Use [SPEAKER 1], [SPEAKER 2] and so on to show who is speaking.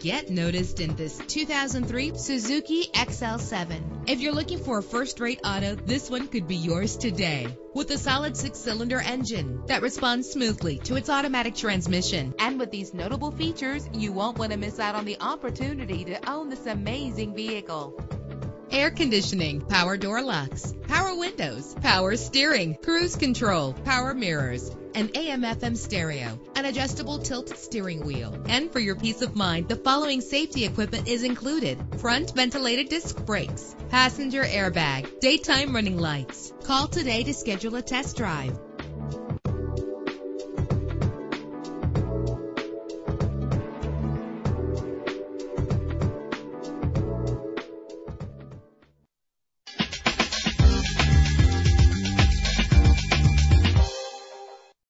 [SPEAKER 1] Get noticed in this 2003 Suzuki XL7. If you're looking for a first-rate auto, this one could be yours today. With a solid 6-cylinder engine that responds smoothly to its automatic transmission. And with these notable features, you won't want to miss out on the opportunity to own this amazing vehicle. Air conditioning, power door locks, power windows, power steering, cruise control, power mirrors, an AM/FM stereo, an adjustable tilt steering wheel. And for your peace of mind, the following safety equipment is included: front ventilated disc brakes, passenger airbag, daytime running lights. Call today to schedule a test drive.